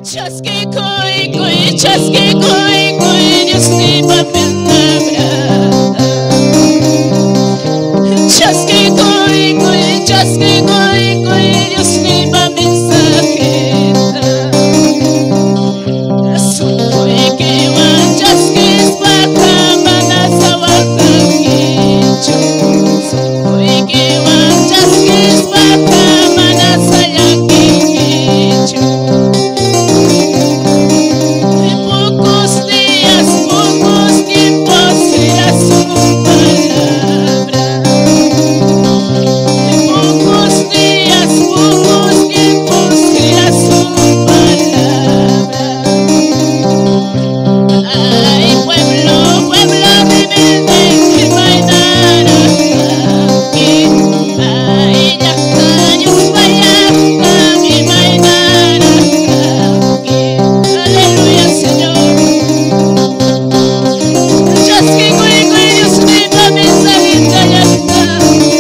Chasque coi coi, chasque coi coi, Dios te va a palabra. Chasque coi coi, Dios te va a mensaje. Soy que va chasque es para manasa wakakicho. Soy que va chasque es para manasa yakikicho. Pocos tiempos será su palabra. Pocos tiempos será su palabra. Ay, pueblo rebelde que bailará aquí. Ay, ya años vaya que bailará aquí. Aleluya, Señor. Chasque coi Dios te va a mensaje ya está.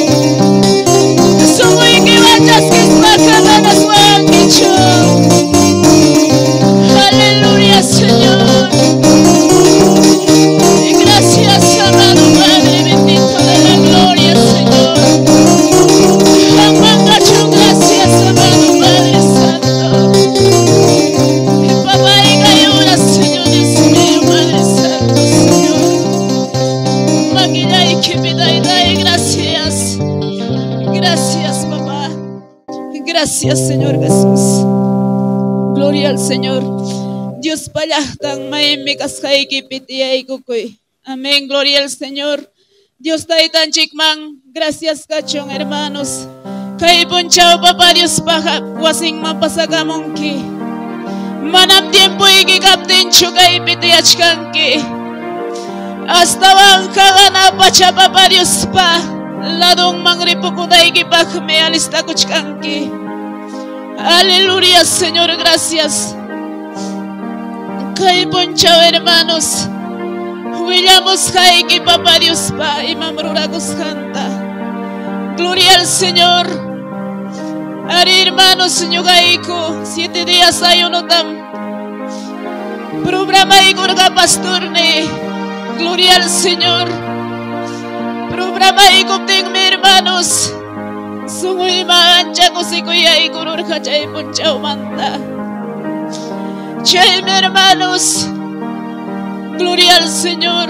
Soy que va chasque es para cada suaquicho. Aleluya, Señor. Gracias, amado Padre, bendito de la gloria, Señor. Amagacho, gracias, amado Padre Santo. Papá y ayuda, Señor, Dios mío, Padre Santo, Señor. Maquilla y que me da gracias. Gracias, papá. Gracias, Señor Jesús. Gloria al Señor. Dios payahtan maime kaskai pitiay kukoy. Amén, gloria al Señor. Dios taitan chikman. Gracias, cachón, hermanos. Kay ponchao, papá Dios paja. Wasing mapasagamonki. Manam tiempo iki kapten chukay pitiachkanki. Hasta bankagana pacha, papá Dios pa. Ladong mangripukuday kipag me alista kuchkanki. Aleluya, Señor, gracias. Kay ponchao, hermanos. Huillamos Jaiki, papá Dios pa y mamruragos canta. Gloria al Señor. Ari, hermanos, ñugaiko 7 días ayunotam. Programa y gurga pastorne. Gloria al Señor. Programa y gupten, hermanos. Sungui mancha cosikuya y gurur chay ponchao manta. Chay, hermanos. Gloria al Señor.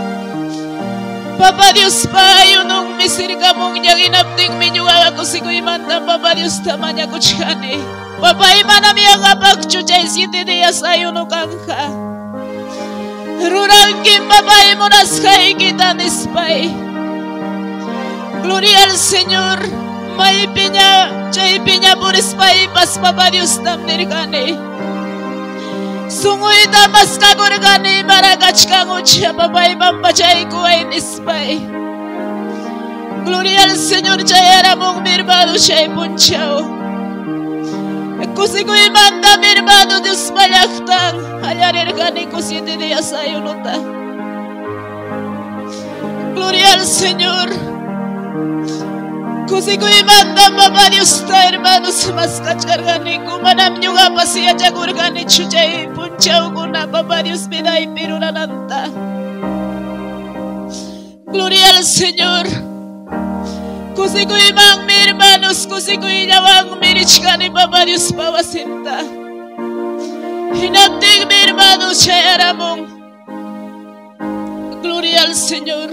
Papá Dios payo nung misirka mong yaginapting minyuga kusiko imanta. Papá Dios tamanya kuchane. Papá imanami ang apagchuchay 7 días ayo no kangka. Rurangkin papá imunas kay kita nispay. Gloria al Señor. May pinya, chay pinya purispay pas Papá Dios tamnirkane. Sungoy tamas kagurgani maragach kangucha babay pampachay ko ay nispay. Gloria al Señor, chayara mong mirmado siya'y punchaw. Kusi ko imanda mirmado Diyos malaktang hayarir gani ko 7 días ayunuta. Gloria al Señor. Kusi ko imanda Papa Dios ta hermanos mas kachargani ko manam nyo nga pasiya jagurgani chujay punchaw ko na Papa Dios pinay pirunananta. Gloria al Señor. Kusi ko imang mi hermanos, kusi ko inyawang mirichkani Papa Dios pawasinta. Hinapting mi hermanos siya aramong. Gloria al Señor.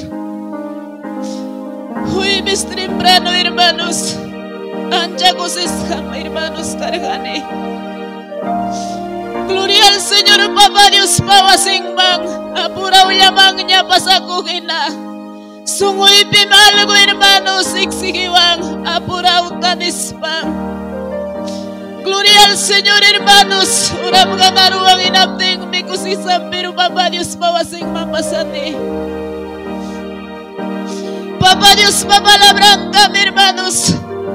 Jueves temprano, hermanos, anjagos escama, hermanos, cargane. Gloria al Señor, Papá Dios, pawasingmang, apura uyamangnya pasakugina. Sungoy pimalgo, hermanos, iksigiwang, apura utanispang. Gloria al Señor, hermanos, uram ganaruang inapting mikusisam, pero Papá Dios, pawasingmang pasane. Papá Dios, papá branca, mi hermanos.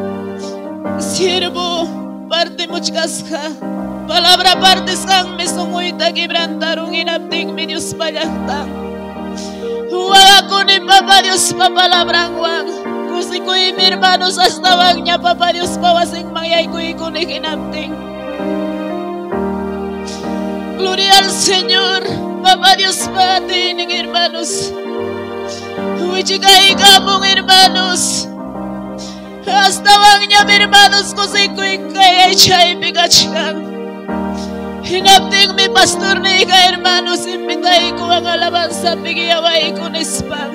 Siervo, parte muchasca. Palabra parte sang me sumuita quebrantaron inapting mi Dios payactang. Huaga con el Papá Dios, papá labranguang. Kusiko y mi hermanos hasta wagnya Papá Dios pawasing mangyay ko ikunigin apting. Señor, papá Dios Padre, hermanos. Huichikaigamon, hermanos. Hasta bangnya, hermanos, kusikui chay bigachang. Hinapting mi pastor ni ka, hermanos, imbitay ko ang alabanza, bigiyaway ko ni Spang.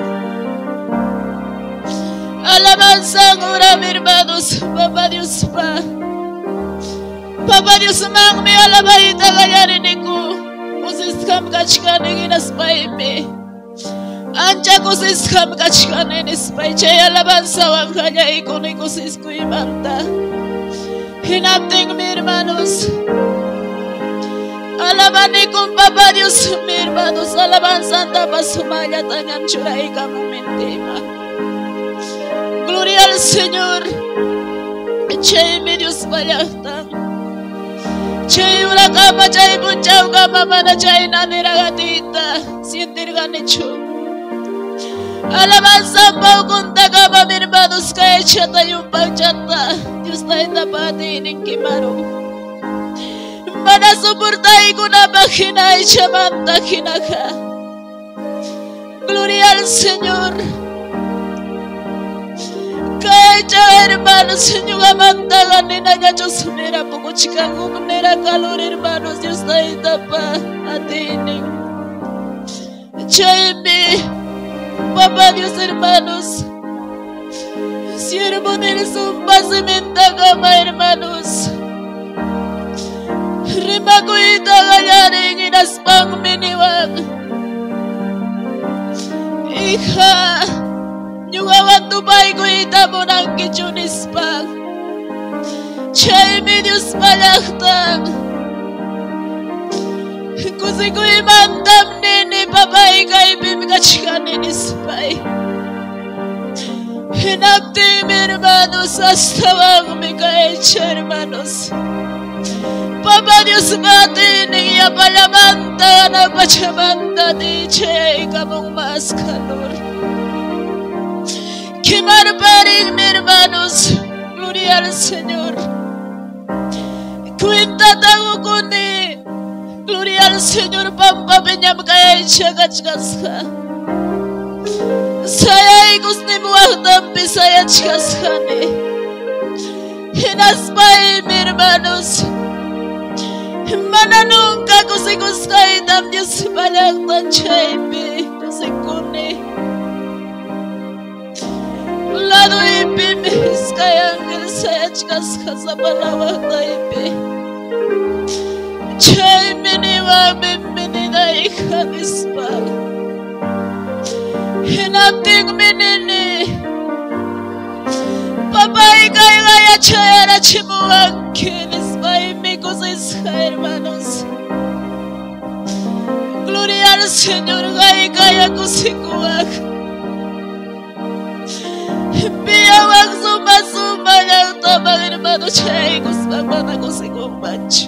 Alabanza ang uram, hermanos, Papa Dios pa. Papa Dios mang mi alabay tagayarin ko. Usiskam kachkanin inaspay mi. Anja kusiskam kachkanin ispay. Chay alabanza wang kanya ikuni kusisku imanta. Hinapting mi, hermanos. Alabani con Papa Dios, mi hermanos, alabanza anda pasumaya tangan churai kamu mentima. Gloria al Señor. Chay mi Dios bayaktan. Chay ura kama chay bunchau kama mana chay nanira gatita. Sientir ganichu. Alabanza pau kunta kama mi hermanos kaya chata yung pagchata. Dios tayo tapati ininkimaru. Mana soportai kuna bakina y chamanta kinaka. Gloria al Señor. Kaya hermanos, Señor amanta ganina ya chosumera poco chicango nera calor hermanos Dios está ahí tapa atini. Chaimi, Papá Dios hermanos. Siervo del zumba cementa cama hermanos. Rimakuita gayaring inaspang miniwag. Iha, nyugawan tupay ko ita mo ng kichunispang. Chay mi Diyos palaktang. Kusi ko imandam nini papay kay bimikachkanin ispay. Hinapti mi hermanos hasta wang mi kaecha hermanos. Papa Dios mati niya palamanta na pachamanta di chay kamong mas calor. Kimar paring mi hermanos, gloria al Señor. Cuenta tago kuni, gloria al Señor pampa penyam kaya chagachkaska. Saya ikus ni muakdam pisaya chkaskani. Hinaspay mi hermanos. Mana nunca kusikuskai dam Dios balaktan chaypi kusikuni. Lado ipi miskay angel sayachkas kasapalawak taipi. Chaymi niwa miminida ikanispag. Hinapting minini. Papay kay gaya chayara chimuang kinispay hermanos. Gloria al Señor, gaya kusikuak. Piyawak suma yang tabang hermano chay kusmamana kusikumbach.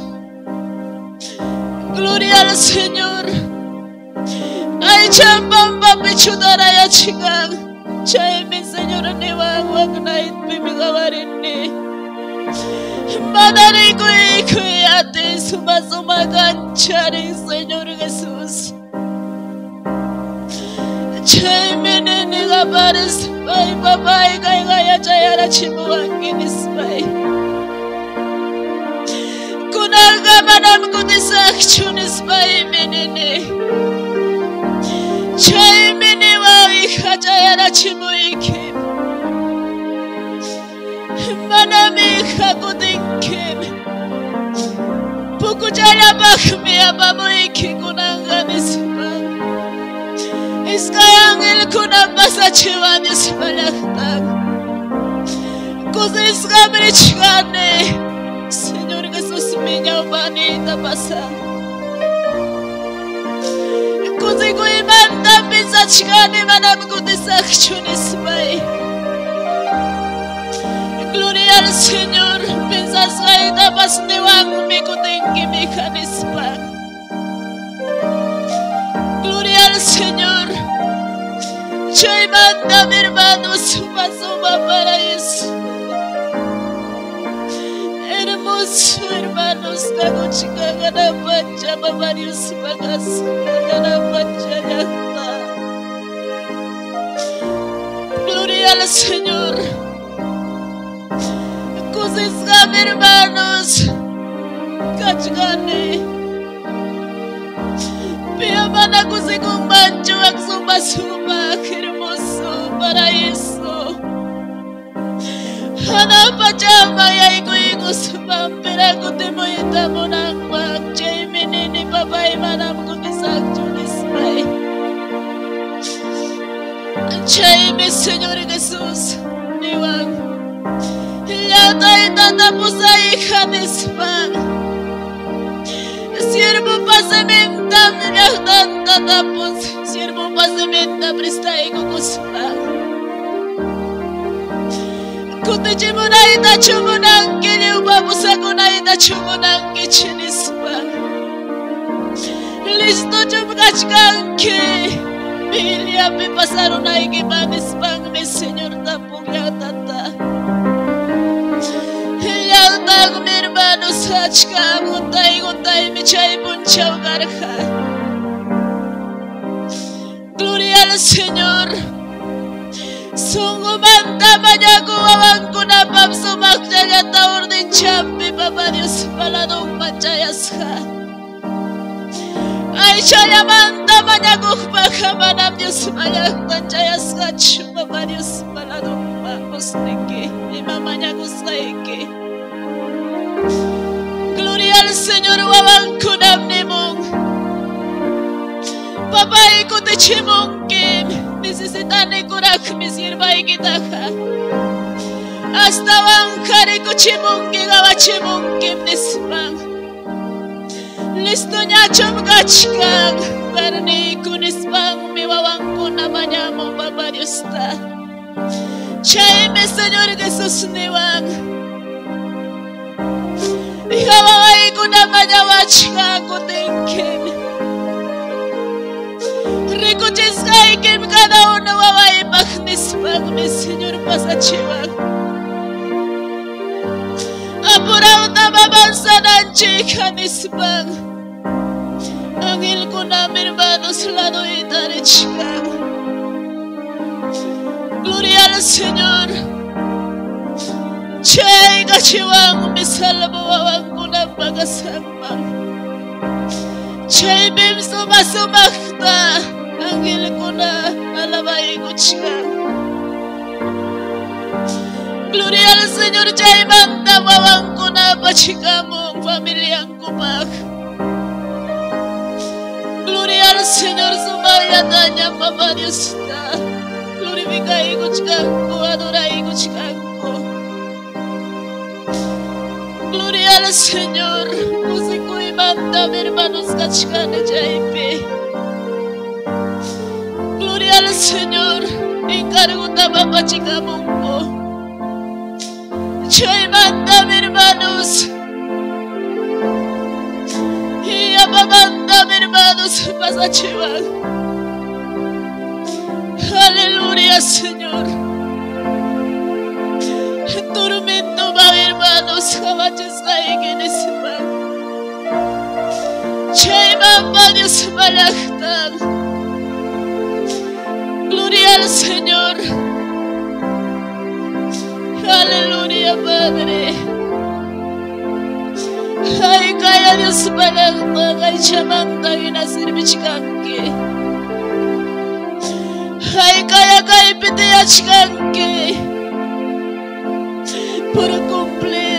Gloria al Señor. Ay chambam papichudara ya chingang. Chay mi Señor ni wag nait bimigawarini. Madari kui ate suma ganchari Señor Jesús. Chay menene gabares pai papai kay gaya chayara chimuanginis pai. Kunaga manam kutisak chunis pai menene. Chay menewa ikha chayara chimuikim. Manami hakutinkim. Pukujala bakmi abamuiki kunanganispan. Iskayangil kunambasa chivanis palaktan. Kusiskabrichkane. Señor Jesús miña upanita pasa. Kusikuimanda pisachkane manam kutisak chunispai. Gloria al Señor, pensas gaita pas newang mi kutingi mi kanispan. Gloria al Señor, chay manda mi hermano suma para eso. Hermoso hermano. hermanos, kago chica gana bacha, papá Dios pagas, gana bacha ya está. Gloria al Señor. Cosas mi hermanos, kachgane. Pia mana kusi kung mancho ak suma hermoso paraíso. Hana pachama ya iku sumampira kutemoita monang mak chay menini papai manam kumisak chunismay. Chay mi Señor Jesús niwang yatay tatapos ay kanisman. Siervo pasamenta minahtan tatapos, siervo pasamenta prestay kukusman. Kutichi munaita chumunang kiliw babusa kunaita chumunang kichinispan. Listo chumkachkanki Biblia me pasaron ahí que manispan mi Señor tampoco ya tata. Ya tata mi hermano sachka guntai mi chay punchao garja. Gloria al Señor. Sungu manta mayaku awanku na pamsu makjaya taurdin champi Papa Dios paladong manchayasha. Ay chaya manta mayaku pakamanam Dios mayak manchayasha Papa Dios paladong makusniki ima mayaku saiki. Gloria al Señor wawanku namnimong. Papa ikuti chimongkim. Necesitan kurak mi sirva y guitarra. Hasta bancare kuchimungi gawachimungi nisman. Listo nyachum gachkang. Barni kunispan mi wawanku na manyamo Papa Dios ta. Chay mi Señor Jesús niwang. Hawaway kuna manyawachka kutingkin. Rikuchiskay kim cada uno waway magnispag mi Señor pasachiwag. Apuraw na mabansanan chika nispag. Angil ko na mi hermanos lado itarichkag. Gloria al Señor. Chay kachiwang mi salvo wawang ko na pagasamang. Chay bim sumakta. Angel ko na alabay ko chica. Gloria al Señor chay manda wawang ko na pachika mong pamilyang kupak. Gloria al Señor sumayata niya Papa Dios na. Glorify ko chica ko, adoray ko chica ko. Gloria al Señor. Kusi ko imanda mi hermanos kachika na jaype. Gloria al Señor, encargo tapapa chica mongo. Chay manda mi hermanos. Y apamanda mi hermanos pasa chival. Aleluya Señor. Tormento va hermanos, jabaches caen en ese pan. Chay mamba Dios malachtan. Gloria al Señor. Aleluya, Padre. Ay, calla Dios palagma, ay, chamanta y nasir bichkanke. Ay, calla pite achkanke. Por cumplir.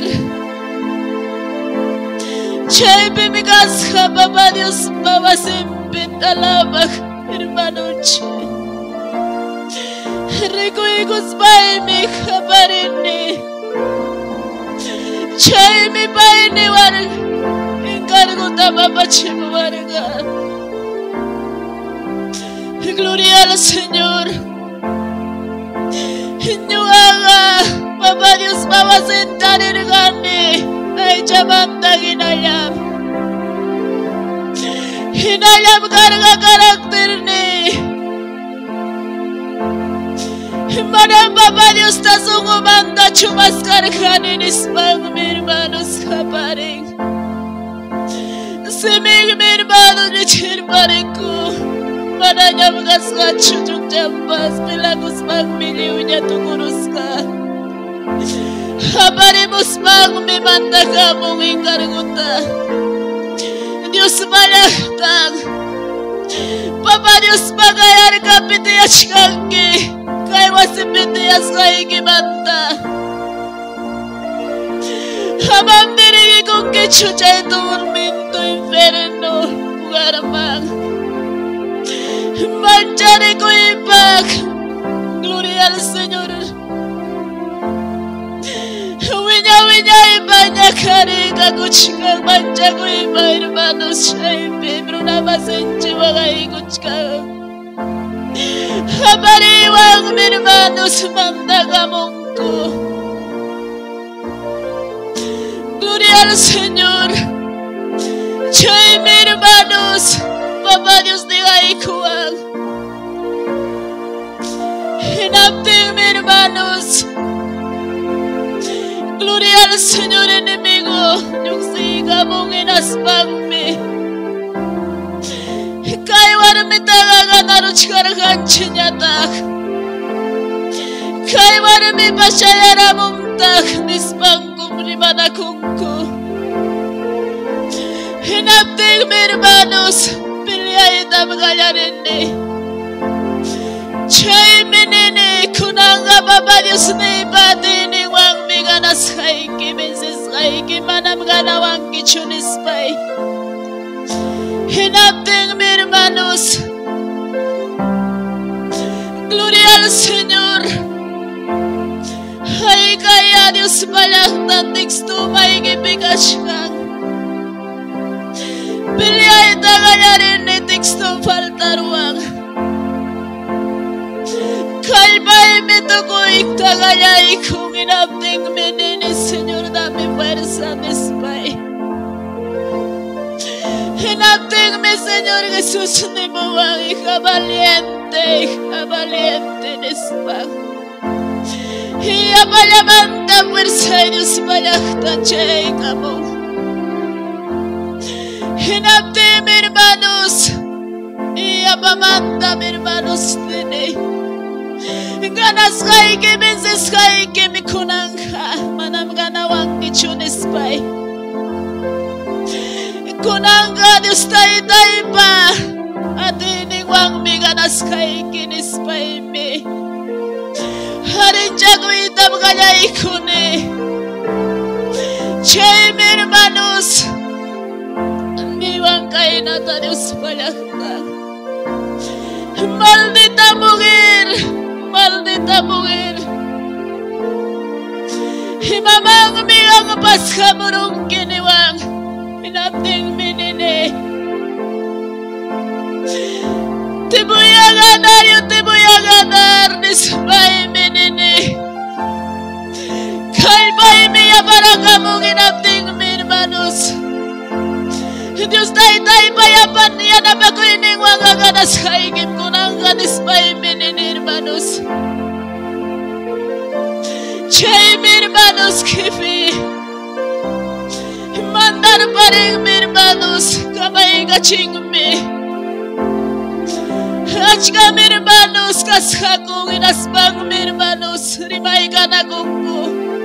Chay pimigasja, Papá Dios, Papá siempre talabaj, hermano che. Rico y gusbay mi jabarini. Chay mi paini warg. Encargo tapapachimu warga. Gloria al Señor. Nyuaga. Papá Dios va a sentar el gane. Ay chamanta ginayam. Hinayam carga carácter ni. Mana Papá Dios está sumando chumas carganes, mi hermanos, japaring. Semig mi hermano ni chirmariku. Mananya mga chujung jambas pilagos magmiliunya tukuruska. Habari musmang mimanda ka mong ikarguta. Diyos malaktang. Papa Diyos magayar ka pitiyas kanggi. Kaya wasipitiyas ka ikimanta. Habang dirigi kong kichuchay turminto inferno. Ugaramang. Manchare ko ibag. Gloria al Señor. Winya ibanya karika kuchika. Mancha ko iba hermanos. Shaipe bruna masenchi wagai kuchika. Habari wang hermanos mandagamongko. Gloria al Señor. Chay hermanos. Papa Dios diga ikuang. Hinapting hermanos. Gloria al Señor enemigo. Yung siga mong inaspangme. Kaiwar mitaga naruchkar ganchiñatak. Kaiwar mi pashayara mumtak. Nispangkum rimanakunku. Hinapting hermanos. Pilihaita magalarene. Chay menene kunanga Papa Dios ni patini wang miganas haiki meses haiki manam ganawang kichunispay. Hinapting mi hermanos. Gloria al Señor. Ay kaya Dios palaktan tikstu maigipikashkan. Pilihaita magalarene tikstu faltaruang. Kalbay me tocó y tagayay con inapting menene, Señor, dame fuerza, despay. Inapting me, Señor Jesús, ni moa, hija valiente, despay. Y apalamanta fuerza, Dios, palakta, chay, amor. Inapting me, hermanos, y apamanta, hermanos, nene. Ganas kay ke menses kay ke mikunangka manam ganawang kichunispay. Kunanga Dios tay pa atining wang mi ganas kay kinispay me. Harin jago itam kaya ikune. Chay mi hermanos. Niwang kay nata Dios palakta. Maldita mujer. Maldita mujer. Himamang migang paskamurong kiniwang. Hinapting minine. Tibuyagadar nispay minine. Kalbay miya para kamong hinapting minmanos. Diyos tay payapan niya na bakuining wangaganas kaigim kunang ganispay minine hermanos. Chay hermanos kifi. Mandar paring hermanos kamay gachingme. Achka hermanos kaskakong inaspang hermanos rimay ganagungko.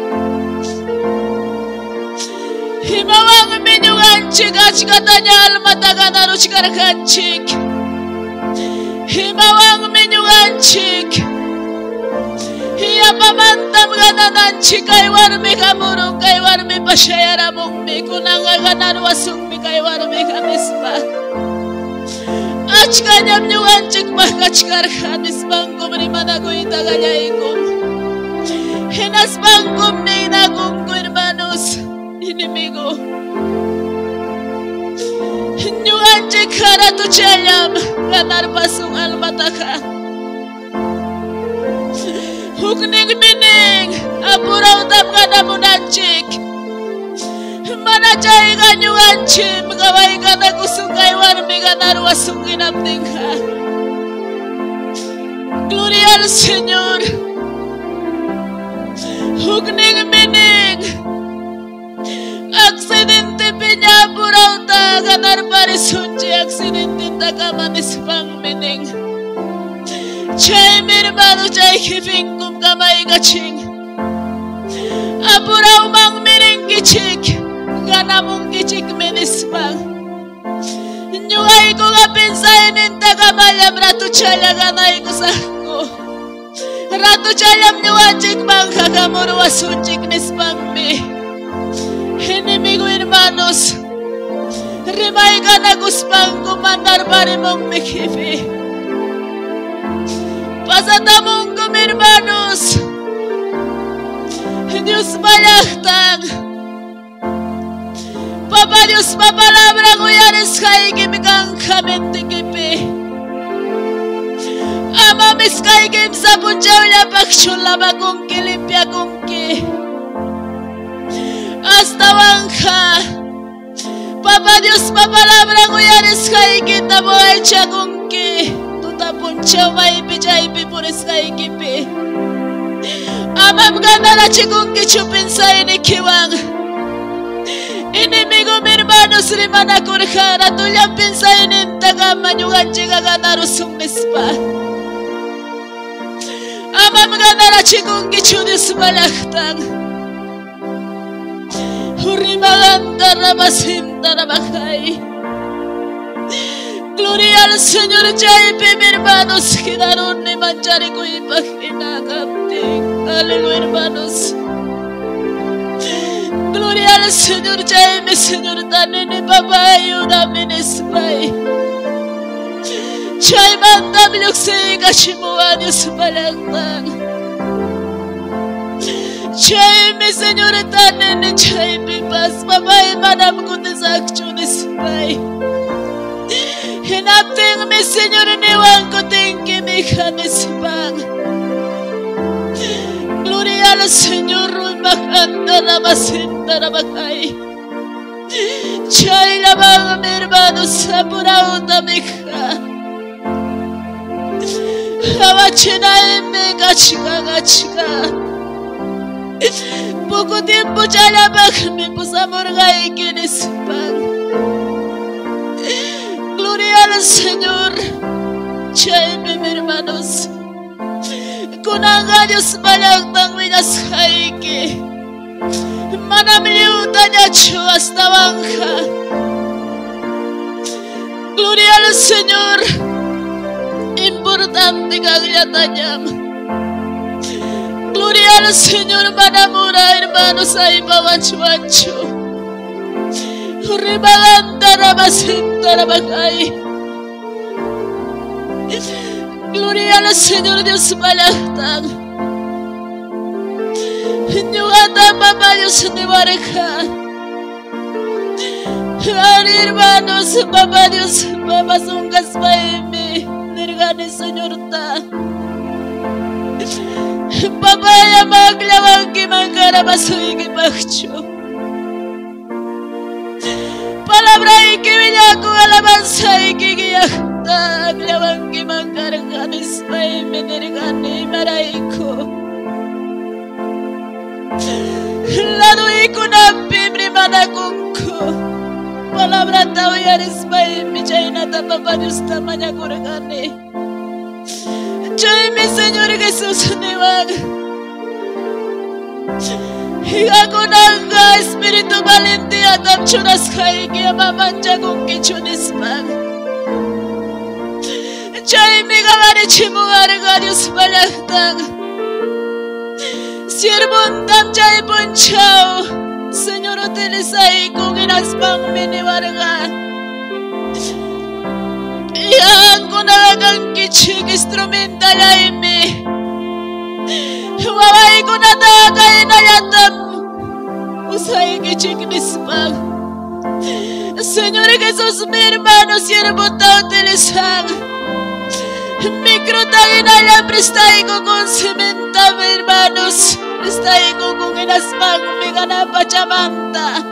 Himawang minyuganchik achkatanya almataganaruch karkanchik. Himawang minyuganchik. Hiyapamantam ganananchik kay warmi kamurong kay warmi pasyayaramong mi kunanga ganarwasong mi kay warmi kamispa. Achkanyam nyuganchik makachkarkan ispangkum rimanagoy tagayaykum. Hinaspangkum ni inagungko hermanos. Inimigo. Nyuganchik haratu chayam ganar pasong almataka. Hukning mining apuraw tam ganamunanchik. Manachay ganyuganchim gaway ganakusong kay warmi ganar wasong ginapting ka. Gloria al Señor. Hukning mining Accidente pinya burauta ganar parisunji accidente takamanis pangmening. Chay mi hermano chay kifingkum kamay gaching. Apurau mang miring gichik ganamong gichik menispang. Nyungay ko nga pinsayin inta kamayam ratu chalya ganay ko sako. Ratu chalyam nyuachik bang kagamuro wasunchik nispang mi. Enemigo hermanos, rimay ka na guspang kumandar pari mong mikipi. Pasatamong kum hermanos, Dios malaktang. Papa Dios papalabra ko yaris kay kimikang kamentikipi. Ama miskay kim sa punjaw la pakshula bagong kilipya kongki. Hasta banca, Papa Dios, papalabra ko yaris kay kita mo ay siya kung ki. Tutapon siya may pijay por eskay kipi. Amam ganda na chikong kichupin sa inikiwang. Inimigo mi hermanos rimana kurkara tulyang pinsa inintaga manyugan chika ganarusong nispa. Amam ganda na chikong kichudis malaktang. Hurimagan taramasim taramakay. Gloria al Señor, Jaipe, mi hermanos, quedaron ni manchar y imaginagante. Aleluya, hermanos. Gloria al Señor, Jaipe, Señor, dame ni papá, ayúdame en espay. Chay manda mi luxe, kashimuan, Dios palagman. Chay mi Señor, dame chay mi paz, papá, y manam kutesak chunis pay. Hinapting mi Señor, niwan ko tingki mi kanisbang. Gloria al Señor, makanda na masinda na makay. Chay labang mi hermano sa purauta mi ka. Hawachinay mi gachika. Poco tiempo ya la baja me puse a morgar y quien es pan. Gloria al Señor, chayme mi hermanos. Con agallos malagtan minas haike. Manamliuta yacho hasta banja. Gloria al Señor, importante gagliatayam. Gloria al Señor, manamura, hermanos, ahí babachuacho. Ribaganda, rabacinta, rabacay. Gloria al Señor, Dios malactan. Nyugata, papá, Dios de bareja. Ari, hermanos, papá, Dios, papá, son gaspaime. Nergane, Señor, ta. Papá ya maglawan ki mangkara masoy ki bakcho. Palabra y que villaco alabanza y que guiakta aglawan ki mangkara ganis pay menergani maraiko. Lado y kunapi mrimana kunko. Palabra tao yaris pay michaina ta papá Dios tamanya kurgani. Chay mi Señor Jesús niwag. Higa kunanga espíritu valentía tam chunas kai que amamancha con kichunis pag. Chay mi gabari chimugar Dios balagtang. Siervon tam chay ponchao. Señor utilizai con inaspang miniwarga. Yang kunagang kichig instrumental ay mi. Waway kunatagay na yatam. Usay kichig nispang. Señor Jesús, mi hermano, siervo ta utilizan. Micro tayo na lang prestay ko con cementa, mi hermanos. Prestay ko con inaspang mi ganapachamanta.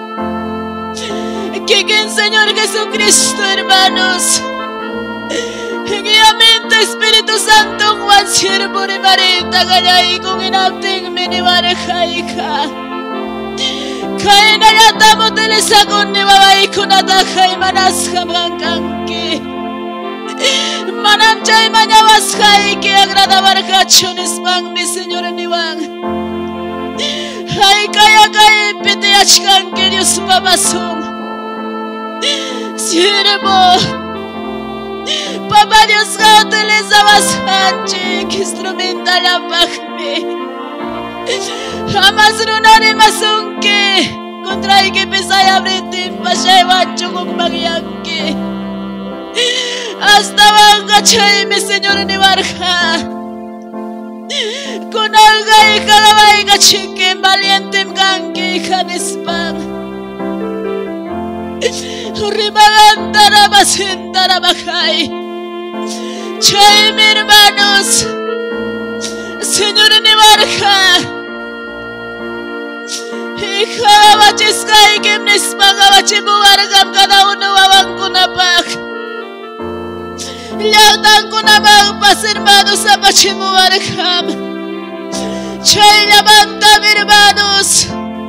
Kikin Señor Jesucristo, hermanos. Guiamente Espíritu Santo, Juan siervo de Marita, Gallay, con inapting minibarjaika. Kaina yata mo tilisa kunni babay kunata kay manas kamangkanki. Manam chay mañawas kay que agrada barcachones bang mi señor ni bang. Ay kaya kay piti achkanki Dios babasum. Sirvo. Papá Dios ka utiliza bastante instrumental apakmi. Jamás runari masunki contra que pesaya britin pasay bacho kung magyanki. Hasta banga chay mi señor ni barja. Con alga y calabay gachikin valiente mganki kanispang. Rimagantara basintara bakay. Chay mi hermanos, señor ni barja. Hija bachiskay kimnispang abachibuwargam cada uno wawankunapak. Yagdan ko na magpas hermanos sa bachibuwargam. Chay labanta hermanos.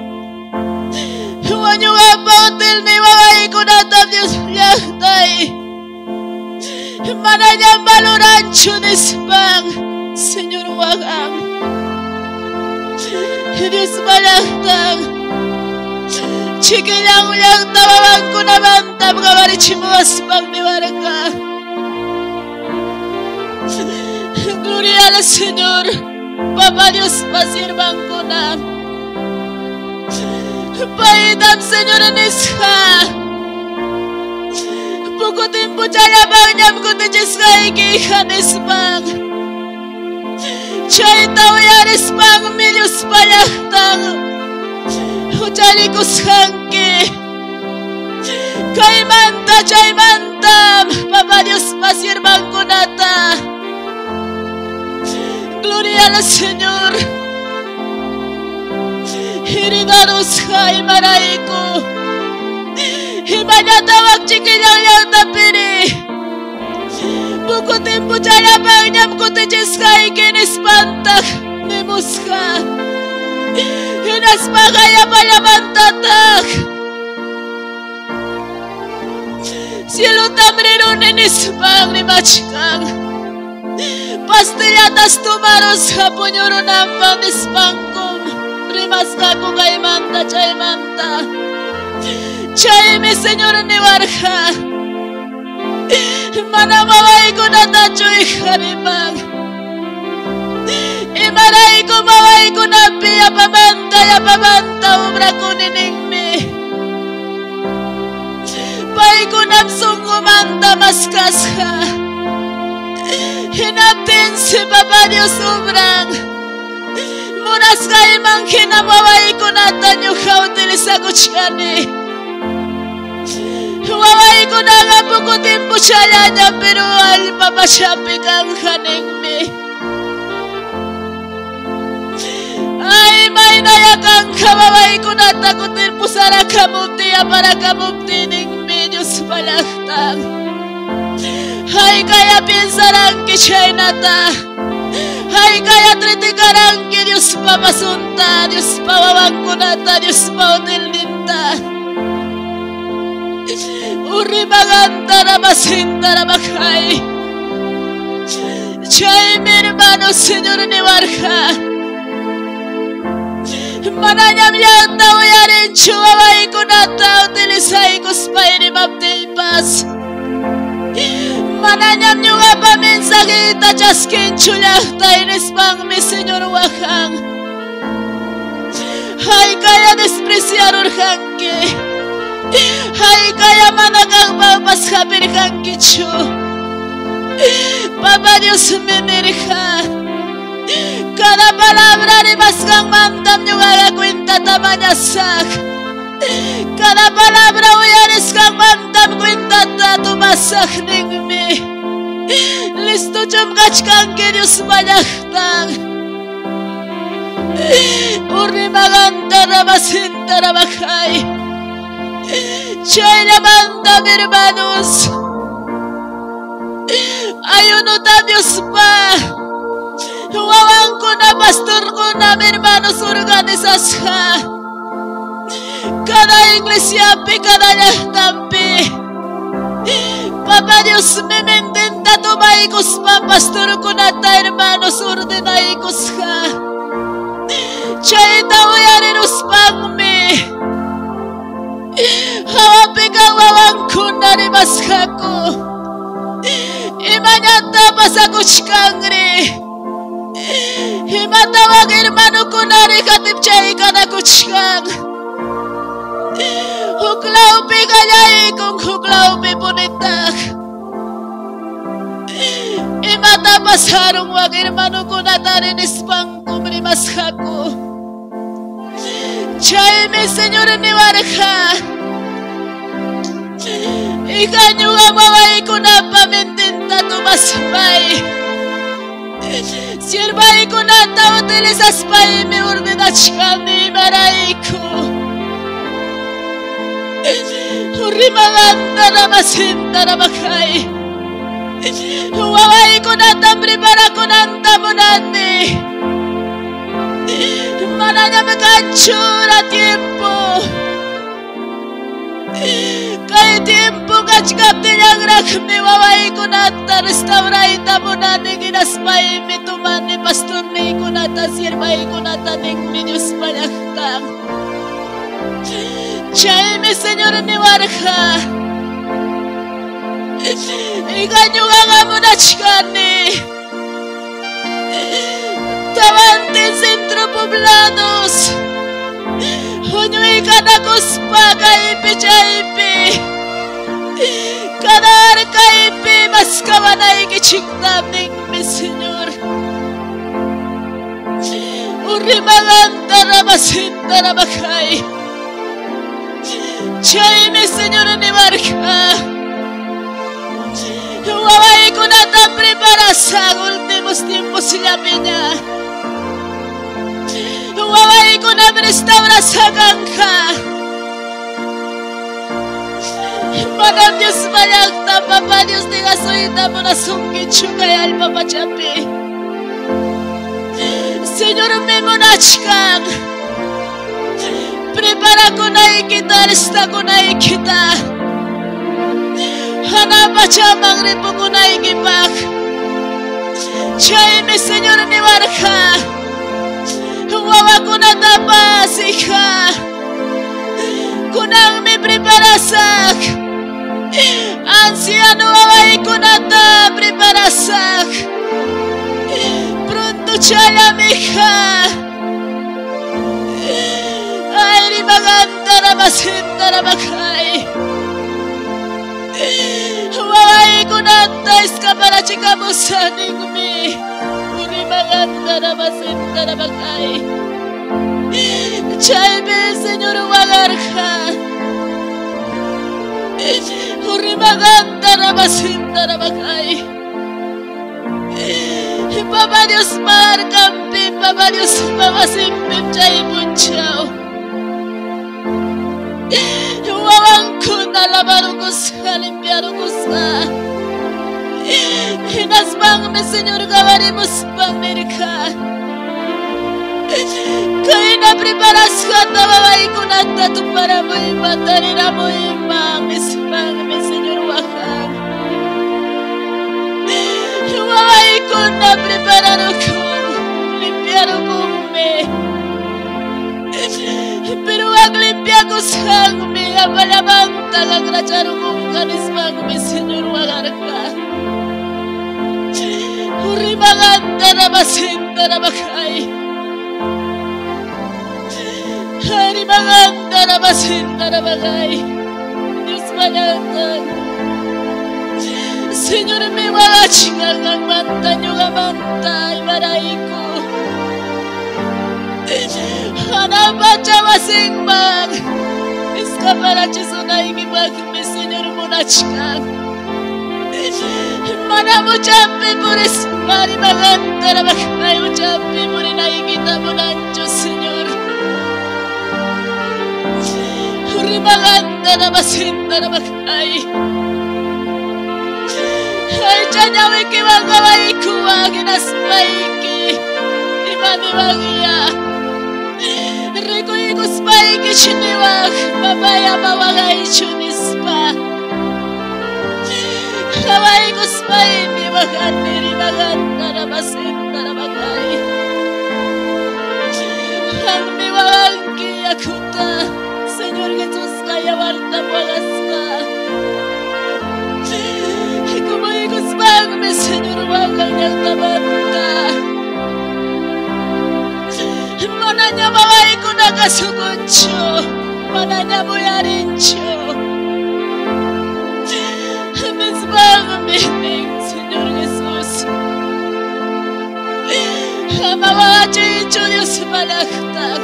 Wanyo nga pautil ni waway ko na Dios yagday. Mananyang balurancho nispang Señor wagam. Dios malagtang. Chikilang ulang tabawang ko na bantam kabarichimuas pang niwarga. Gloria al Señor. Papá Dios pasirban ko na. Paitam Señor nisha. Pukutin po chaya bang nyam kutijis kay kihanis bang. Chay tawayaris bang milyos payaktang. Uchalikus hanki. Kay manta chay mantam. Papa Dios pasirban ko nata. Gloria al Señor. Hirigados kay maraiko. Himanatawag chikilang yang tapiri. Pukutin po chaya bang nyam kutijis kay kinispantak. Nimuska. Hinaspagaya payamantatak. Cielo tamrero ninisbang ni machkang. Pastillatas tumaros hapunyoro nambang nispangkum. Rimas kako kay manta chay manta. Chay mi señor ni warja. Manamaway ko na tachoy haribang. Imaray ko maway ko na piya pamanta ubra ko niningmi. Pay ko namsong umanta maskasha. Hinapin si Papa Dios ubrang. Munas kay mang kinamaway ko na tanyo kautiliza ko chani. Waway ko na nga pukutin po siya niya pero alpapasyapi kang kaningmi. Ay may nayakang kawaway ko na takutin po sa rakamupti para kamupti ningmi Diyos palaktang. Ay kaya pinsarang kishay nata. Ay kaya tritikarang ki Diyos pamasunta. Diyos pawawang ko nata. Diyos pautil ninta. Uri magantara masintara makay. Chay mi hermano Señor ni warja. Mananyam yata uyarin chuwaway ko nata. Utilisay ko spay ni maptilpas. Mananyam nyo nga paminsakita chaskin chulakta inispang mi Señor wakang. Ay kaya despreciar urhanki. Ay kaya managang bapas kapir kang kichu. Papa Dios minirja. Cada palabra ni mas kang mandam nyo nga kwenta tamanyasak. Cada palabra uyaris kang mandam kwenta tatumasak ningmi. Listo chumgach kang ki Dios mayaktang. Urni magantara masintara makay. Chay lamanda hermanos. Ayuno ta Dios pa. Wawang ko na pastor ko na hermanos organisasya. cada iglesia, cada tampi. Papá Dios, me intenta tomaicos, pastor con ata hermanos, ordenaicos, chaita voy a reros pangme. Hawa pega wawan kunari maskako. Imanyata pasako chkangre. Himatawag hermano kunari katip chay kada kuchkang. Huklaw pigayay kung huklaw pipunitak. Imata pasarong wag hermano kunatarin ispang kumrimas hako. Chay mi Señor ni warja. Ikanyo nga maway ko na pamintinta tumaspay. Sirvay ko na tautilisas pa'y mi ordinachkan ni maray ko. Urimaganda na masinta na makay. Huwaway ko na tambri para ko ng tamunani. Mananya magkachura tiempo. Kaya tiempo kachkap tinagrak mi waway ko na ta restauray tamunani ginaspay mi tumani pastor ni ko na ta sirvay ko na ta ning mi Diyos panyakang. Chay mi Señor ni warja. Ikanyo nga muna chikani. Tawantin centro poblados. Hunyoy kada kuspa kaipi chaypi. Kadar kaipi mas kawanay kichiktam ning mi Señor. Urimaganda na masinta na makay. Chay mi Señor ni marka. Huwaway ko na ta prepara sa últimos tiempos la piña. Huwaway ko na restaura sa gangka. Manang Diyos mayagta, Papa Diyos di kasoita mo na sungkichu kaya alpapachapi. Señor me monachkang. Prepara ko na ikita, lista ko na ikita. Hanapa chamang ripo ko na ikibak. Chay mi Señor ni warja. Huwawa ko na tapasika. Kunang mi preparasak. Anciano waway ko na ta preparasak. Pronto chala mija. Ay ni maganda na masinta na makay. Huwaway ko na ta iskapara chika mo sa ningmi. Uri maganda na masinta na makay. Chay mi Señor wagarja. Uri maganda na masinta na makay. Papa Dios markampi, Papa Dios mamasimpim chay punchaw. Huwawang ko na labarugos ka, limpiarugos ka. Hinasbang mi Señor gawarimos pang mirka. Kaya na preparas ka, tawaway ko na tatu para mo imatari na mo imang ispang mi Señor wakang. Huwaway ko na prepararo ko, limpiaro ko me. Pero ang limpia ko sa mi, apalamang tagang racharo kong kanismang mi Señor wagarka. Uri maganda na masinta na makay. Hari maganda na masinta na makay. Diyos manatag. Señor mi wagachikang ang manta nyo nga manta imaray ko. Hanapacha masingmang. Iskaparachi sunay gibag mi Señor munachkang. Mana mo champi puris mari maganda na makay mo champi muri nakikita mo nandiyo Señor. Uri maganda na masinta na makay. Ay chanyawi ki magaway kuwa ginasmay ki imani magiya. Regoigos pai que chiniwak, babaya bawagai chunispa. Hawaigos pai mi bagan niri bagan narabasin narabagai. Han mi bagan ki akuta, Señor Jesús kaya warta pagaspa. Kumaigos bang mi Señor bagan yaltabanta. Mananya bawai ko nakasuguncho, mananya buyarincho. Misbang mining, Señor Jesús. Amawachicho Dios malaktak.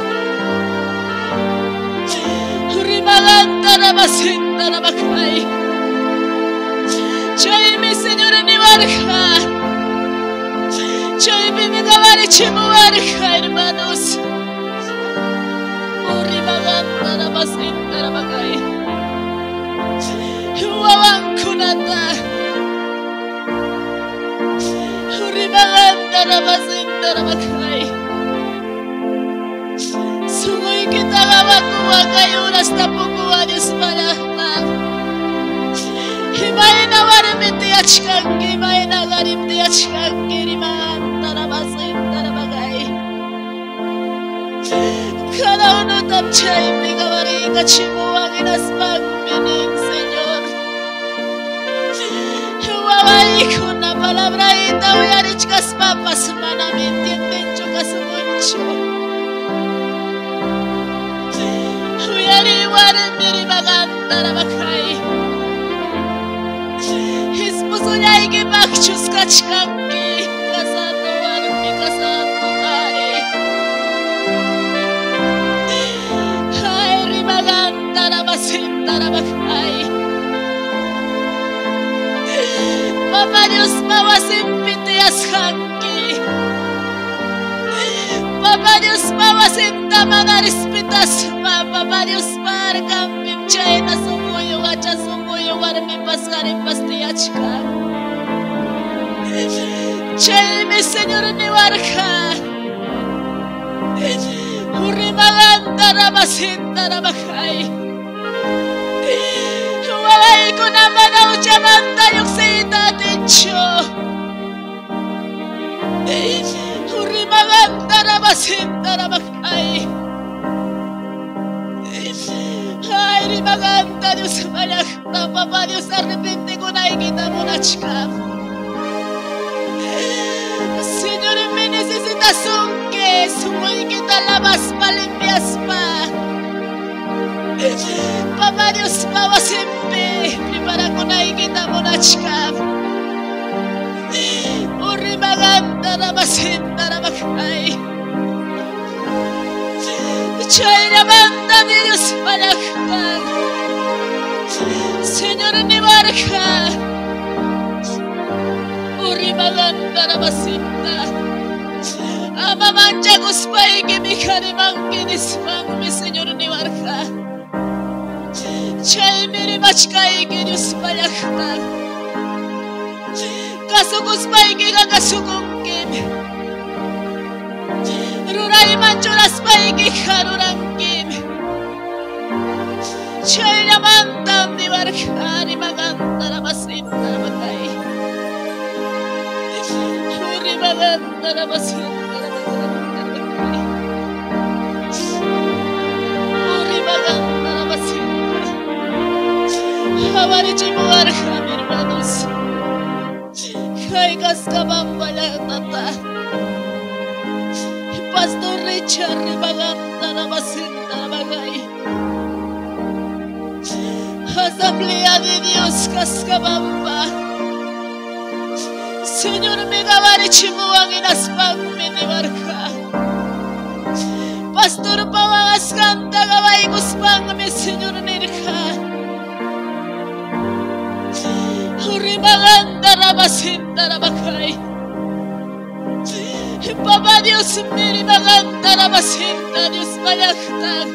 Rimaganta na masinta na makay. Chay mi Señor ni barja. Chay mi migawarichimu barja, hermanos. Rimaganta na masinta na makay. Huwawang kunata. Rimaganta na masinta na makay. Sugoy kita gawakuwa kayo hasta pukuwa Diyos malaktak. Himay na warimiti achkangi, himay na garimti achkangi, rimaganta na masinta na makay. Kada uno tamchay migawari kachimuwang inaspag mining, Señor. Huwaway ko na palabra itaw yarich kas papas manamin tiendencho kasumuncho. Huyari warin miri maganda na makay. Hispuso niya ikipakchus kachkangi kasato warmi kasato tari. Hay rimaganda na masinta na makay. Papa Dios mawasimpitias hangi. Papa Dios mawasinta manarispitas ma. Papa Dios markam bimchay na sumuyo acha sumuyo warmi paskarim pastiachka. Chay mi Señor ni warka. Rimaganda na masinta na makay. Huwalay ko naman ang chamanta yung sita tincho. Rimaganda na masinta na makay. Ay, rimaganda Diyos malakta. Papa Diyos, arrepente ko na ikita mo na chika. Señor, me necesitas un que sumoy kita labas palimpias pa. Papa Dios, mawasimpi, prepara ko na ikita mo na chika. Rimaganda na masinta na makay. Chay namanda ni Dios malaktak. Señor ni barka. Rimaganda na masinta. Ama manja guspay kimikari mangkinismang mi Señor ni barka. Chay miri machkay ki Dios malaktak. Kasuguspay ki kakasugungkim. Ruray manchuras pay ki karurangkim. Chay namantam ni barka rimaganda na masinta na makay. Rimaganda na masinta na makay. Rimaganda na masinta. Hawarichi mo barka, hermanos. Kay kaskabambalatata. Pastor Richard rimaganda na masinta na makay. Asamblea de Dios kaskabamba. Señor, me gabarichi mo ang inaspang minibarka. Pastor pawangas kanta gaway guspang mi Señor nirka. Rimaganda na masinta na makay. Papa Dios, miri maganda na masinta Dios malaktak.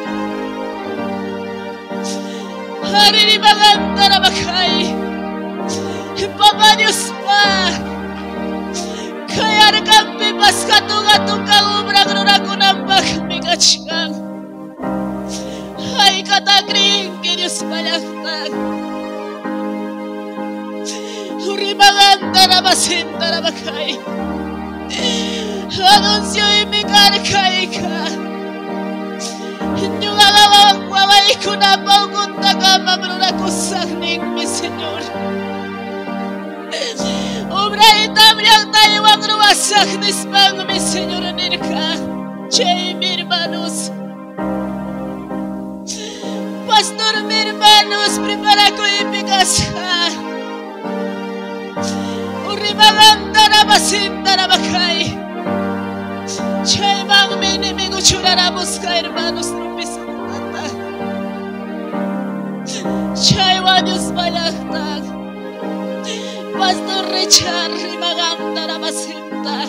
Hari maganda na makay. Papa Dios pa. Kaya nagkampi pas katunga-tunga umrang nurakunambak. kachigang. Ay katagring que Dios palaktan. Urimagan tarabasin tarabakay. Anuncio y mi carcay ka. Yung alawang waway ko na paugunta ka mamrunakusak ning mi Señor. Obra itamliang tayo ang ruwasak nispang mi Señor nirka. Chay mi hermanos. Pastor mi hermanos, prepara ko ibigas ka. Urimagan tarabasin tarabakay. Chay mang minimigo churaramos ka hermanos nupisantata. Chay wa Diyos balaktak. Pastor Richard Rimagan tarabasinta.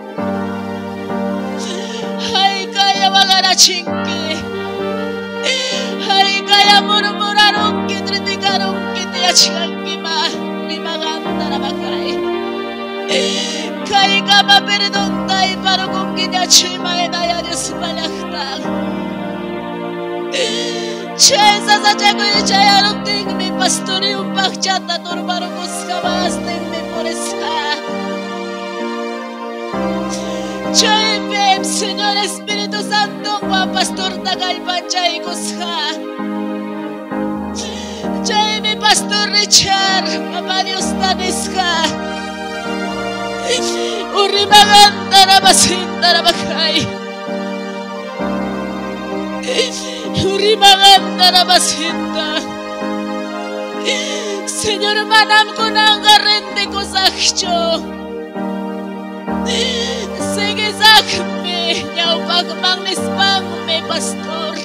Hay kaya mga nachingki. Hay kaya murmurarong kitritikarong kitiachang kima. Rimagan tarabakay. Kay ka maperdon tayo para kung kinachimay na yan yung sumalaktak. Chay sasasya ko yung chay anong ting mi pastor yung pakchat na turbarukos ka mas ting mi purisa. Chay babe, Señor Espiritu Santo pa pastor tagal pa chay kusha. Chay mi pastor Richard, Papa Dios tanis ka. Urimagan tarabasin tarabakay. Urimagan tarabasin ta. Señor manam ko nang garende ko sakcho. Sige sakme, yaw pagmang nispang me pastor.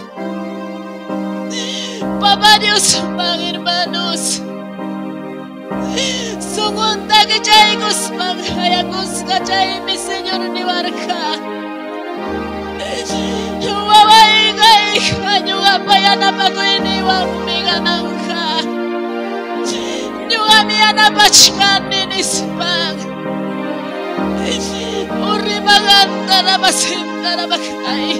Papa Dios mga hermanos. Sungunta que chay kusmang hayakos ka chay mi Señor ni warka. Waway kay kanyuga payana pa ko iniwang miganang ka. Nyuga miyana pachkan ninispang. Urimagan tarabasin tarabakay.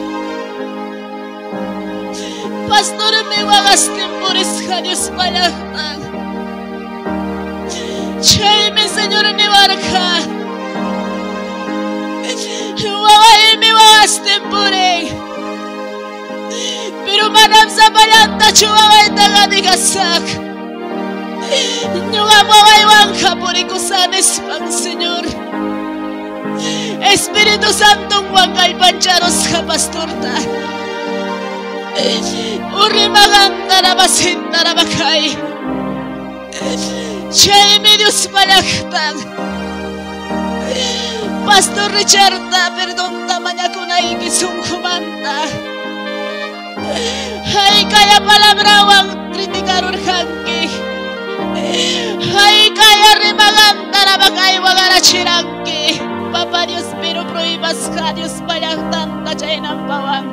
Pastor mi wagas timpuris ka Diyos palaktan. Chay mi Señor ni warka. Waway mi wagas tempure. Pero manam sa balanta chuwaway tagadigasak. Nyunga waway wang kapuri ko sanis pang Señor. Espiritu Santong wang kay pancharos ka pastorta. Urimagan tarabasin tarabakay. Chay mi Diyos palaktan. Pastor Richard, perdon tamanya ko na ikisong kumanta. Hay kaya palabrawang tritikarur hangki. Hay kaya rimagan tarabakay wagara chirangki. Papa Dios pero prohibas ka Dios palaktan ka chay ng bawang.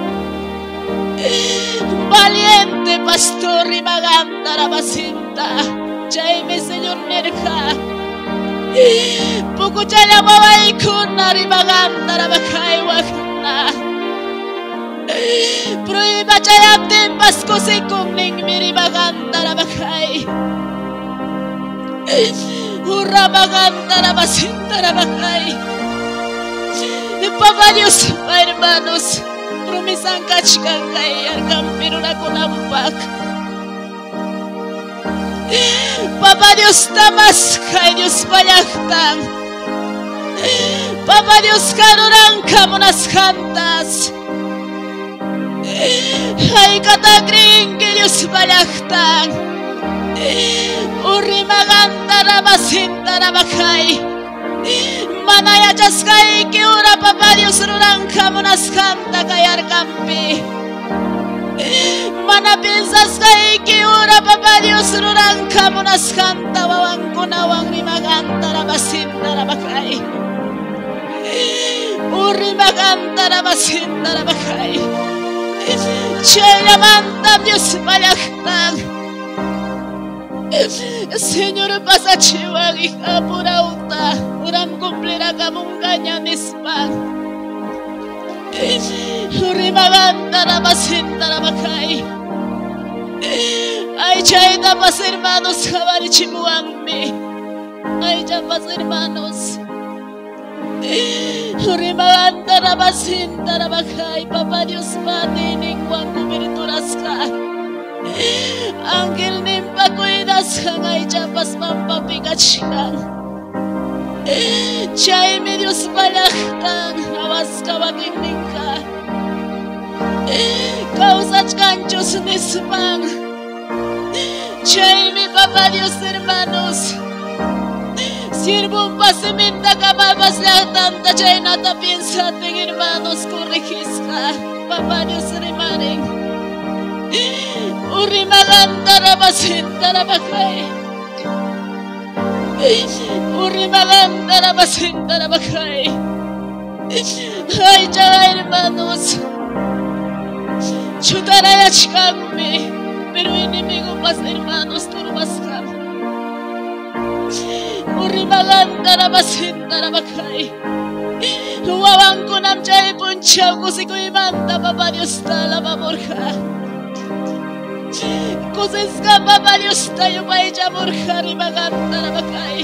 Valiente pastor rimagan tarabasinta. Chay mi Señor nerka. Puku chala maway kun na rimagan tarabakay wakna. Proiba chayam tempas ko si kumning mirimagan tarabakay. Uramagan tarabasin tarabakay. Papa Dios, hermanos, promisan kachkan kay arkan pero na kunampak. Papa Dios tamas kay Dios palaktan. Papa Dios kanurang kamunas kantas. Hay katagring kay Dios palaktan. Urimagan tarabasin tarabakay. Manaya jaskay kiura Papa Dios rurang kamunas kanta kay arkampi. Mana piensas kay kiura Papa Dios rurang kamunas kanta wawang kunawang rimagan tarabasin tarabakay. Urimagan tarabasin tarabakay. Chela manta Dios palaktan. Señor pasa chiwag ikapurauta. Uram kumplira kamong kanya nispan. Urimaganda Basinda Rabakai. Ay chaidamas hermanos Javarichimuambi. Ay llamas hermanos. Urimaganda Rabasinda Rabakai. Papá Dios Padre Ningwan Kubirturaska. Ángel Nimpa Cuidaskan. Ay llamas Mampa Pigachkan. Chay Dios Balaktan. Abaska Baginninka. Causas ganchos nispan. Chay mi papá Dios hermanos. Sirvo un paseminta camabas la tanta chay nata piensa en hermanos corregizca. Papá Dios remaren. Urimaganda rabasinta rabakay. Urimaganda rabasinta rabakay. Ay ya hermanos. Chutaraya chikame, pero enemigo más hermanos turbaskan. Urimaganda rabasinda rabakai. Huaban con amchay punchau kusiko imanda papá Dios tala baborja. Kusiska papá Dios tayo paija borja rimaganda rabakai.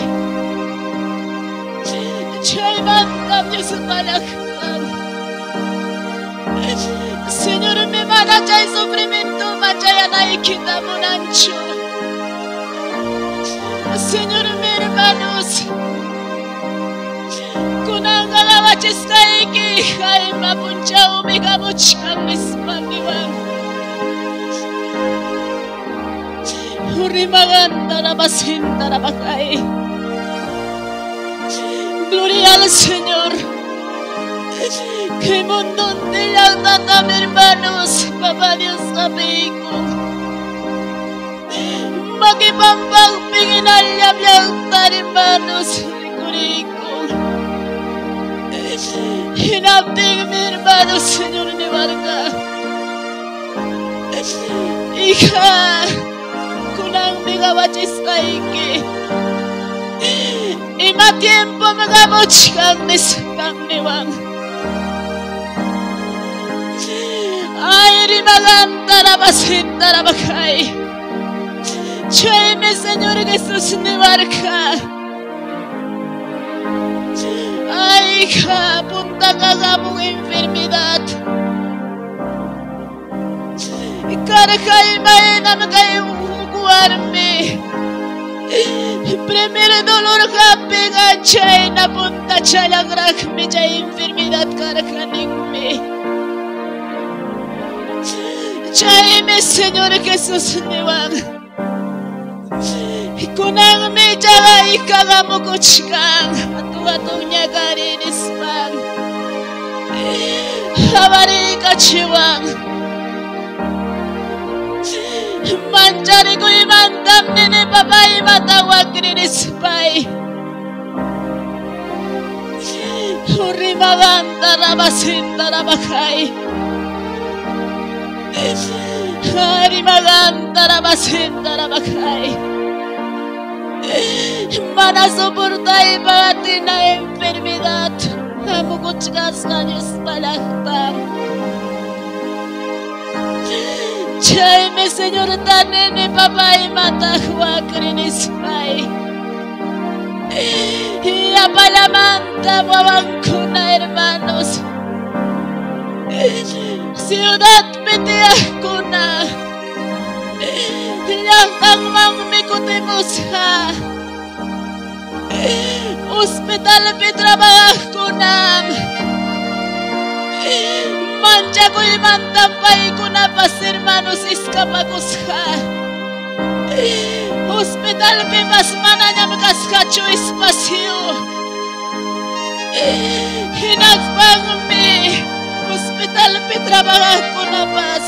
Chay manda Dios malakhan. Señor, me manacha y sufrimiento, machaya na ikita monancho. Señor, mi hermanos, kunanga la bachiska iki, jaima puncha umiga muchka mispandiwan. Urimaganda rabasinda rabakai. Gloria al Señor. Que mundo de la tata, hermanos, papá Dios amigo. Magipambang pinginalya biyagtar, hermanos, rico. Hinapting mi hermanos, Señor mi barca. Hija, kunang mi gawachista iki. Ima tiempo magamochkang niskang niwang. Ay, rimaganda rabasinda rabakay. Chay mi Señor Jesús mi barca. Ay, hija, punta cagamong enfermedad. Cargay mainam kay hukuarme. Primer dolor kapega chay na punta chalagrak mi chay enfermedad carganingme. Chay mi Señor Jesús niwang. Kunang mi jaga ikagamukuchkang. Atu-atong nyagarin ispang. Habari kachiwang. Manjari ko imandam nini papay matawag rin ispay. Urimaganda rabasinda rabakay. Urimaganda rabasinda rabakay. Mana soportar pati na enfermedad. Amukuchkas na Diyos palaktan. Chay mi Señor tanene papay matahwag rin ispay. Iapalamanta wawang ko na hermanos. Ciudad pitiah ko na. Yang mangmikutimos ha. Hospital pitrabah ko nam. Mancha ko imantampay ko na pas hermanos iskapagos ha. Hospital pipas mananyam kaskacho espasyo. Hinagpang mi. Hospital pitrabah ko na pas.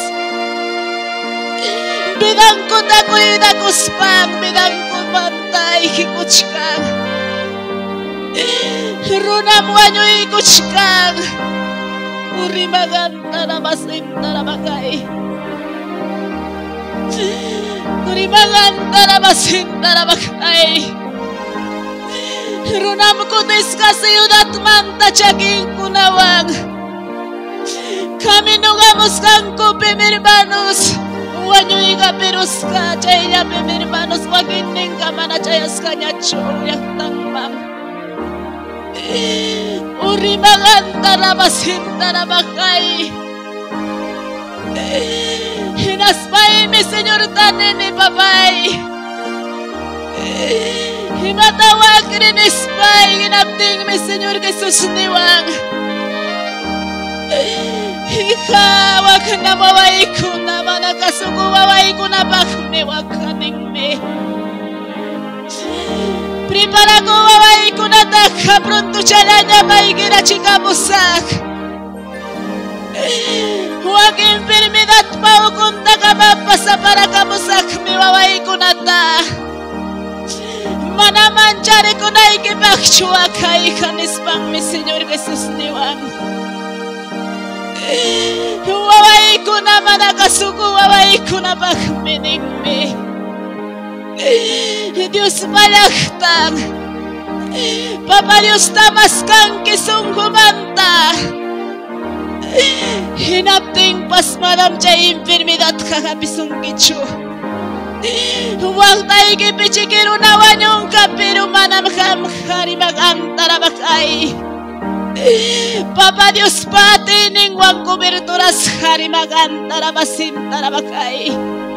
Bidang ko na kuida kuspang. Bidang ko mantay hikuchkang. Runam wanyo hikuchkang. Urimaganda rabasinda rabakay. Urimaganda rabasinda rabakay. Runam ko diska ciudad manta chaging kunawang. Caminamos con hermanos. Wanyuiga peruska chaya hermanos wagininga mana chaya skanya choya tangmam. Uri magantara basintara bakay. Hinaspay mi Señor tanene babay. Himatawag rin ispay ginapting mi Señor Jesus niwang. Ikawak na maway ko na manakasugo maway ko na bakme wakaning me. Prepara ko maway ko na taka pronto chalanya may gira musak. Huwag enfermedad pa ukong takamapasa para kamusak me maway ko na ta. Manamanchare ko na ikipakchua kay kanispang mi Señor Jesus niwang. Waway ko na manakasugo, waway ko na bakminig me. Diyos malaktang, Papa Diyos tamas kang kisong humanta. Hinapting pasmaram chay enfermedad kakapisong gichu. Huwag tayo kipichikiro na wanyong kapiro manamkam karimagantara bakay. Papa Dios patining wang kuberturas hari magantara basintara bakay.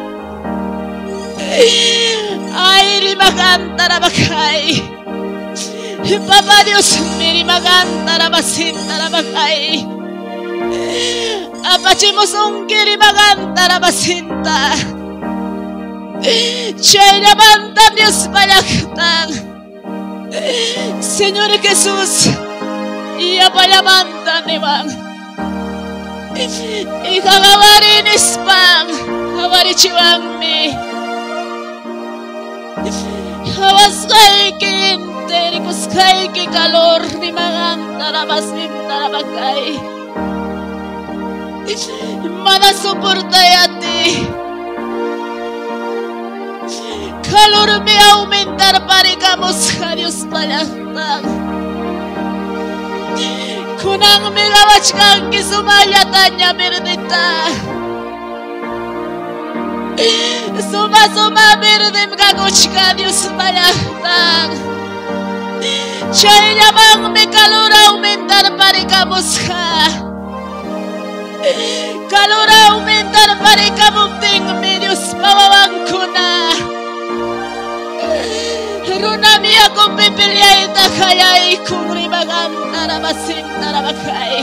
Ay rimagantara bakay. Papa Dios miri magantara basintara bakay. Apachimos ungkiri magantara basinta. Chay namantan Dios palaktang. Señor Jesús, iya palamanta niwang. Ikagawarin ispang, hawari chiwang mi. Hawas kay kinte, rikus kay kikalor, ni mga tarabas mi tarabagay. Mana suportay ati. Kalor mi aumentar parikamos Diyos palaktang. Kunang milawach kang kisumayatanya berdita. Suma berdim kaguch ka Diyos malaktang. Chay namang may kalura aumentar parikamos ka. Kalura aumentar parikamumting mi Diyos mawawang ko na. Runami akong pipilya itakayay kung rimagantara basintara bakay.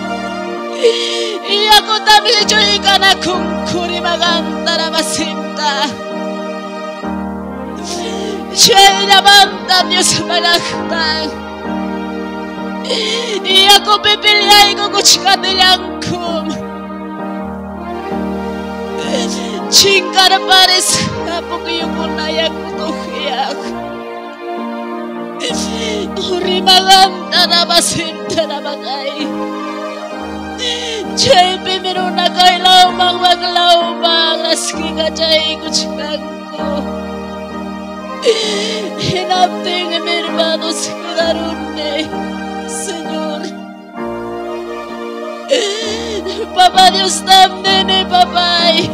Iya ko tamiljoy ka na kung kurimagantara basinta. Siya'y namantan Diyos malaktang. Iya ko pipilya ikukuchika nilang kum. Chingkar pares kapag yung unayak tuhiyak. Rimagantara basintara bakay. Chay pimiro na kay laumang maglaumang raski ka chay kuchikang ko. Hinapting mi hermanos kudarunne, Señor. Papa Dios tamnene papay.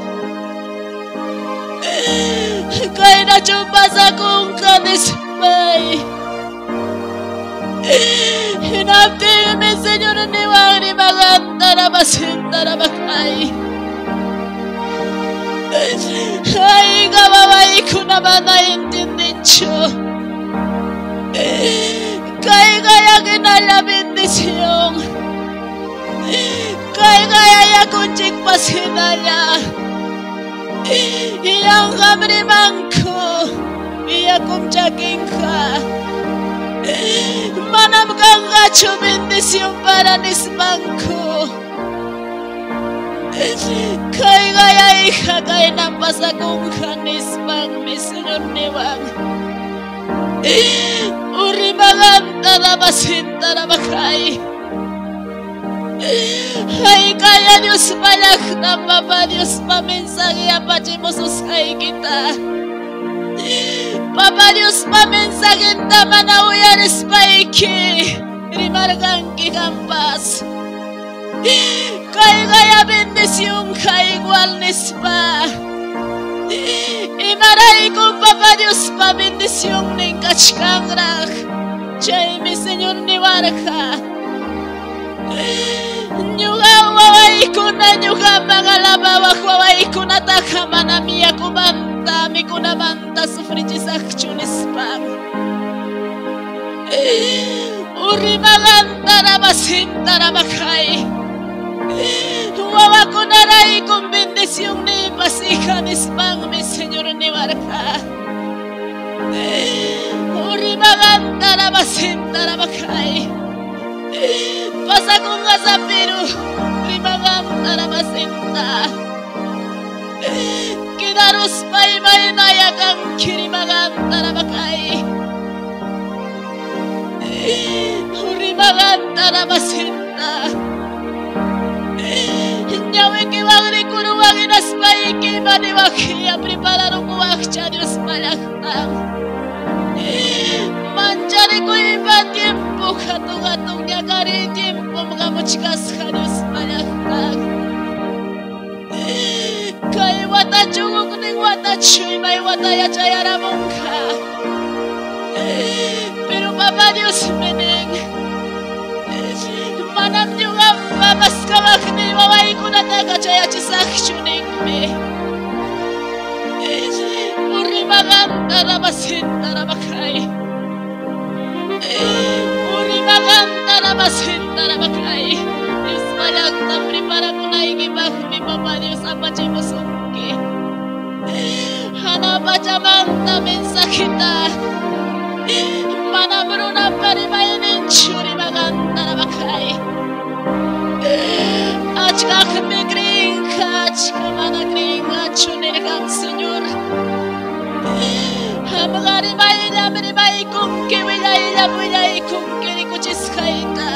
Kay na chupas akong kanismay. Hinapting mi Señor niwang ni magantara basintara bakay. Ay kababay ko naman naintindin siyo. Kaya kinalabindisyon. Kaya kunchik pasinala. Iyang kamrimang ko. Iya kumchaking ka. Manam kang kachumindisyon para nismang ko. Kaya ikagay ng pasakong kanismang mi Señor niwang. Uri magantara basintara bakay. Ay kaya Diyos malaktan Papa Diyos pamensagi apachimos kay kita. Papa Diyos pamensagin tama na uyaris paiki. Rimargang kikampas. Kaya bendición, kaya igual nespa. Y maray con papá Dios pa bendición ning kachkangrach. Chay mi Señor ni barca. Nyuga wawai kuna nyuga mangalaba wawai kuna takamana miya kubanta mi kuna banta sufrijisak chunispa. Uri maganda na masinta na makay. Wawa ko naray kung bendisyong ni pasikan ispang mi Señor ni barka. Uri maganda na masinta na makay. Pasa kong kasapiru, uri maganda na masinta. Kinaros pa'y may nayagang kiri maganda na makay. Uri maganda na masinta. Nyawe que bagre kuruwag inaspay que manibaki a preparar un guacha Dios malakta. Manchare ko iba tiempo katong nyakari tiempo mga muchikas Dios malakta. Kay wata chungok ning wata chuy may wata ya chayara mongka. Pero Papa Dios meneng. Manam juga babas kawak ni wawai kuna taga chaya chisak chuning me. Uri maganda na masinta na makay. Uri maganda na masinta na makay. Dios malakta prepara ko na igibak mi Papa Dios apache mo sungki. Hana pachamanta mensakita. Manamro na parimayin churi maganda na makay. Achka me gringa, achka mana gringa, chunegang Señor. Hamagari baila, meri bai kung ke wilaya, wilaya kung ke ni kuchiskaita.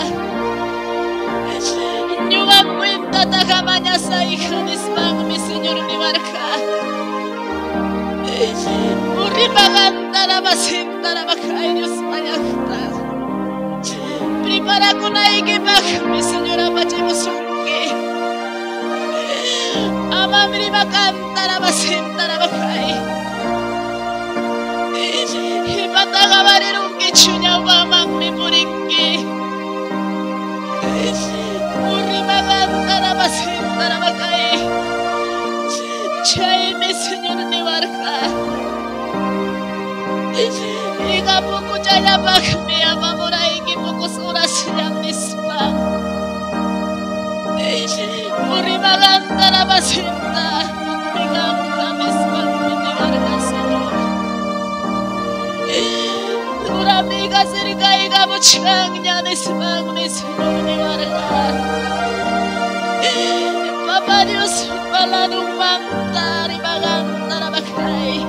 Nyuga cuenta takamanya sa ikanis bang mi Señor ni barka. Uri maganda na masinta na makay Dios malakta. Prepara ko na igibak mi Señor apache mo sungki. Ama mi maganda na masinta na makay. Ipataga barirong kichunya wamang mi puringki. Uri maganda na masinta na makay. Chay mi Señor ni barka. Ika po ko chaya bak mi amamuray ki po ko suras yang nispa. Uri maganda na masinta. Ika po kamispa mi barka Señor. Ura miga sirka ika po chang niya nispa mi Señor ni barka. Papa Dios palanong manta ri maganda na makay.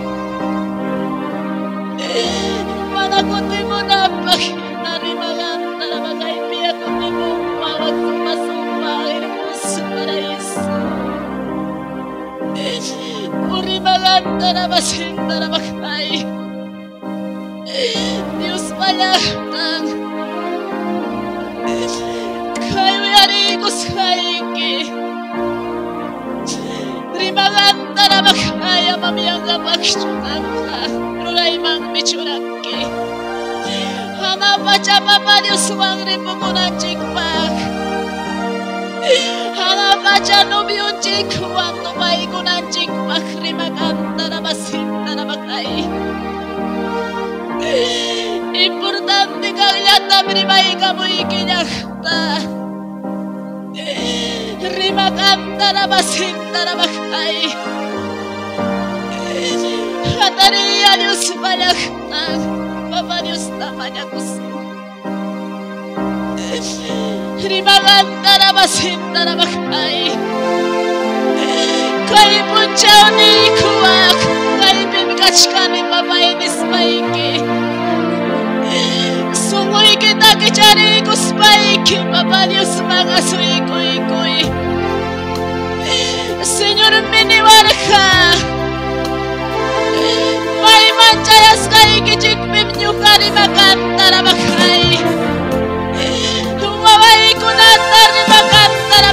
Manakuti mo na pakita ri maganda na makay. Piyakuti mo mawag masumangin mo sa paraiso. Uri maganda na masinta na makay. Diyos malaktan. Kayo yari ko sa iki. Ri maganda na makay. Mamiyang kapagsyutan ka. Ruray mang michuraki. Hana pacha Papa Dios wang ripo ko ng chikpak. Hana pacha nobyo chikwang nubay ko ng chikpak. Ri maganda na masinta na makay. Importante kang yata rimay ka mo ikinyakta. Ri maganda na masinta na makay. Hatariya Diyos malakta. Papa Diyos namanya gusto. Ri maganda na masinta na makay. Kay punchaw ni kuwak. Kay bimkach ka ni papainis maiki. Sungoy kita kichari kuspaiki. Papa Diyos mga suikoy-koy. Señor miniwarka. May manchayas kay kichik bimnyukari maganda na makay. Waway ko na tari maganda na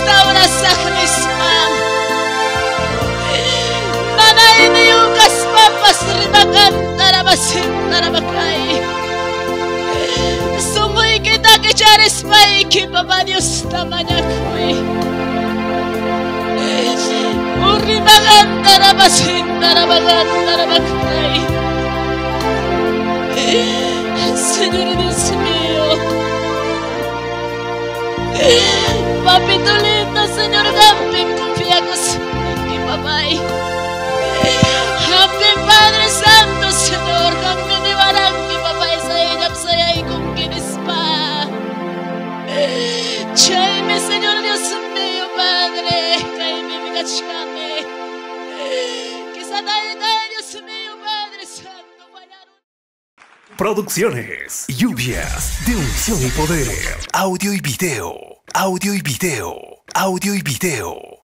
restaura Sahnisman. Mana yukas papas rimakantara basintara bakay. Sumuy kita kicharis paiki Papa Dios namanya koy. Uri magantara basintara bakay. Señor Dios mío, Papito lindo, Señor, Gampi, confiamos en ti, papá. Gampi, Padre Santo, Señor, Gampi, ni Barangi, papá, saya y con quien pa. Chaime, Señor Dios mío, Padre, caime, mi cachame. Quizá Dios mío, Padre Santo, Producciones, lluvias de unción y poder, audio y video, audio y video, audio y video.